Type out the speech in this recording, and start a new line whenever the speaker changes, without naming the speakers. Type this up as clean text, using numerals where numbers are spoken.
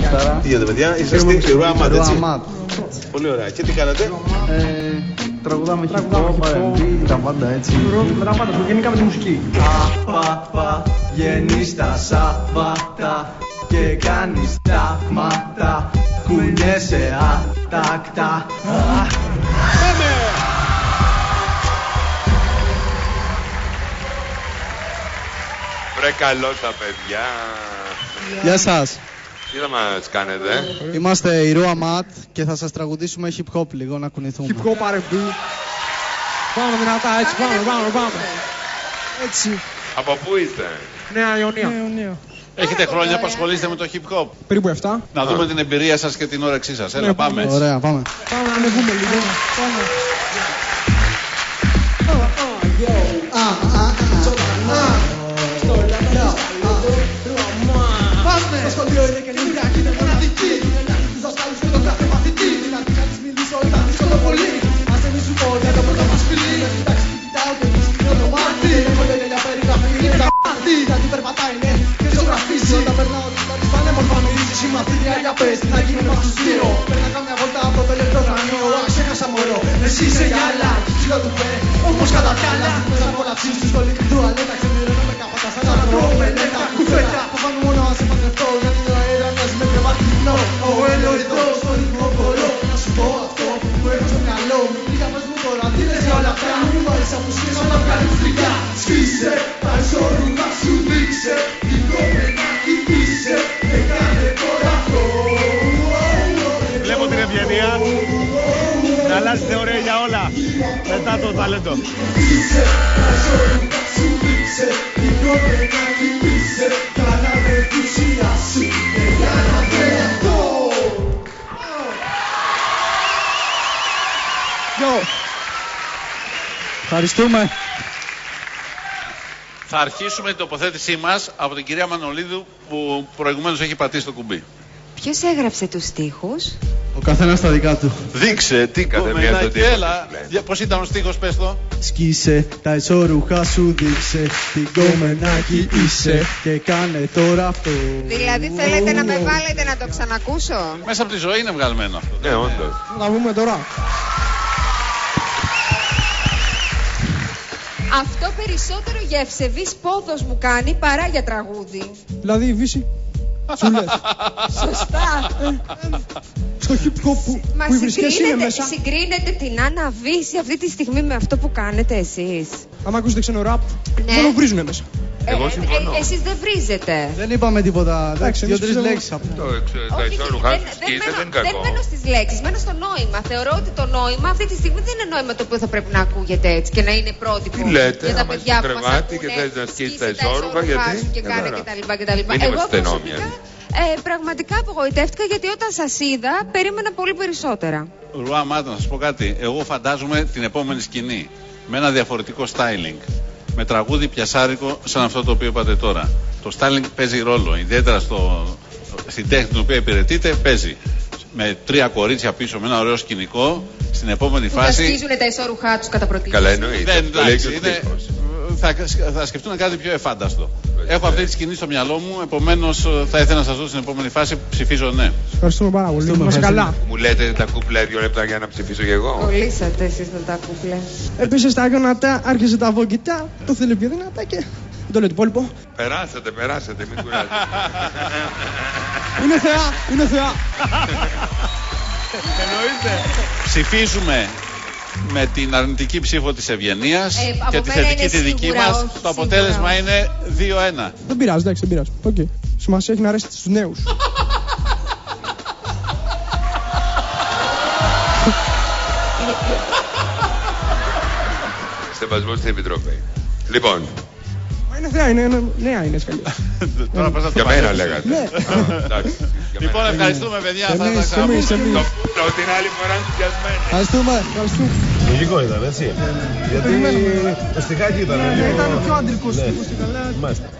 Καλησπέρα.
Τι γίνεται, παιδιά, είσαστε στη Ροαμάτ, έτσι. Πολύ ωραία. Και τι κάνατε?
Τραγουδάμε hip-hop, R&B, τα πάντα έτσι.
Τα πάντα, γενικά με τη μουσική.
Απαπα, γεννείς τα Σαββάτα και κάνεις τάγματα. Κουνιέσαι άτακτα.
Πάμε!
Βρε καλώς τα παιδιά.
Γεια σας.
Τι θα μας κάνετε?
Είμαστε η Ροαμάτ και θα σας τραγουδήσουμε hip-hop λίγο να κουνηθούμε.
Hip-hop, R&B. Πάμε δυνατά, έτσι, πάμε. Έτσι.
Από πού είστε?
Νέα Ιωνία.
Έχετε χρόνια που ασχολείστε με το hip-hop?
Περίπου 7.
Να δούμε την εμπειρία σας και την όρεξή σας. Έλα,
Ναι,
πάμε.
Ωραία, πάμε.
Πάμε να ανεβούμε λίγο. Πάμε.
Στο σχολείο είναι καινούργια και είναι μοναδική. Ενάντια στους δασκάλους και τον κάθε μαθητή. Δυνατή να της μιλήσω, ήταν δύσκολο πολύ. Ας δεν σου πω για το πρώτο μας φιλί. Με την τάξη την κοιτάω και της κοινώ το μάτι. Έχω λόγια για περιγραφή, είναι τα μάτι. Γιατί περπατάει, ναι, και ζωγραφίζει. Όταν περνάω τις μέρες πάνε μορφά μυρίζει. Συμμαθήτρια για πες, τι θα γίνει με αυτούς τους δύο. Παίρνα κάμια βόλτα από το ηλεκτρογραμμίο. Ξέχασα μωρό, εσύ είσαι γυάλα. Ψηλό του πέ, όμως κατά κι άλλα. Μέσα από λαψί στη σχολή την τουαλέτα. Ξενερώνω με καπάτα σαν να τρώω μελέτα. Κουφέτα, θα πάμε μόνο να σε παντρευτώ. Γιατί το αέρα μοιάζει με κρεβατινό. Ο ελοειδός, στο ρυθμό μπορώ να σου πω αυτό που έχω στο μυαλό μου. Λίγα πες μου τώρα, τι λες για όλα αυτά. Μου βάλεις απουσίες όλα βγάλεις φλικά. Σφίσε, τα ισορρούχα σου δείξε. Τι κομμενάκι είσαι, και κάνε τώρα αυτό.
Βλέπω την ευγενία να αλλάζει θεωρία για όλα μετά το ταλέντο.
Σφίσε, τα ισορρούχα σου δείξε. Τι κομμενάκι είσαι, κάνα με ενθουσία σου. Και κάνε αυτό.
Ευχαριστούμε.
Θα αρχίσουμε την τοποθέτησή μας από την κυρία Μανολίδου που προηγουμένως έχει πατήσει το κουμπί.
Ποιος έγραψε τους στίχους?
Ο καθένας τα δικά του.
Δείξε τι κομμενάκι. Έλα, πώς ήταν ο στίχος, πες το.
Σκίσε, τα ισόρουχα σου δείξε. Τι κομμενάκι είσαι, και κάνε τώρα αυτό.
Δηλαδή θέλετε να με βάλετε να το ξανακούσω?
Μέσα από τη ζωή είναι βγαλμένο αυτό.
Ναι, όντως.
Να βγούμε τώρα.
Αυτό περισσότερο για ευσεβής πόδος μου κάνει παρά για τραγούδι.
Δηλαδή η Βύση. Σου λες.
Σωστά.
Στο hip-hop που οι βρισκές είναι μέσα.
Συγκρίνετε την Άννα Βύση αυτή τη στιγμή με αυτό που κάνετε εσείς?
Αν ακούσετε ξένο ραπ,
Ναι.
μόνο βρίζουνε μέσα.
Εγώ συμφωνώ.
Εσείς δεν βρίζετε.
Δεν είπαμε τίποτα.
Εντάξει, εμείς
Δύο-τρεις
πιστεύω-
λέξεις απλά.
Τα ισόρουχα σου σκίσε δεν είναι
δεν
κακό.
μένω στις λέξεις, μένω στο νόημα. Θεωρώ ότι το νόημα αυτή τη στιγμή δεν είναι νόημα το οποίο θα πρέπει να ακούγεται έτσι και να είναι πρότυπο
Τι λέτε,
για τα
άμα
παιδιά
είσαι
που μας
κρεβάτι
ακούνε.
και θες να σκίσεις τα
Σκίσε
ισόρουχα, γιατί?
σου και κάνε
Καλά.
κτλ.
Μην
Εγώ
είμαστε στενόμοιοι.
προσωπικά πραγματικά απογοητεύτηκα γιατί όταν σας είδα περίμενα πολύ περισσότερα.
Ροαμάτ, να σας πω κάτι. Εγώ φαντάζομαι την επόμενη σκηνή με ένα διαφορετικό styling. Με τραγούδι πιασάρικο σαν αυτό το οποίο είπατε τώρα. Το styling παίζει ρόλο, ιδιαίτερα στην τέχνη την οποία υπηρετείτε, παίζει. Με 3 κορίτσια πίσω, με ένα ωραίο σκηνικό, στην επόμενη
Που
φάση.
θα σκίζουν τα ισόρουχά τους κατά προτίμηση.
Καλά εννοείται.
Δεν,
Το λέει και ο
εντάξει,
στίχος.
θα σκεφτούν κάτι πιο εφάνταστο. Έχω αυτή τη σκηνή στο μυαλό μου, επομένως θα ήθελα να σας δω στην επόμενη φάση. Ψηφίζω ναι.
Ευχαριστούμε πάρα πολύ. Είμαστε καλά.
Μου λέτε τα κούπλα 2 λεπτά για να ψηφίσω και εγώ.
Κολλήσατε εσείς με τα κούκλε.
Επίσης τα γόνατα, άρχισε τα βογγητά. Το θέλει πιο δυνατά και δεν το λέει το υπόλοιπο.
Περάσατε, μην κουράζετε.
Είναι θεά.
Εννοείται. Ψηφίζουμε με την αρνητική ψήφο της Ευγενίας
από
και τη
μένα
θετική
είναι
τη δική
σίγουρα
μας.
όχι,
Το
σίγουρα
αποτέλεσμα
όχι.
είναι 2-1.
Δεν πειράζει, εντάξει, δεν πειράζει. Οκ. Σημασία έχει να αρέσει στους νέους.
Σεβασμό στην Επιτροπή. Λοιπόν,
Μα είναι θεά, είναι νέα είναι σκαλιά.
Τώρα πώς θα το
για μένα
παλέψεις.
λέγατε.
Ναι.
Εντάξει, για
Λοιπόν,
μένα.
ευχαριστούμε παιδιά. Θα τα
Εμείς.
ξαναπούμε.
Την άλλη φορά ενθουσιασμένοι.
Ευχαριστούμε.
Λογικό ήταν, έτσι. Γιατί το στιχάκι ήταν.
Ήταν πιο αντρικός
Ναι.
στίχος στην καλά.
Μάλιστα.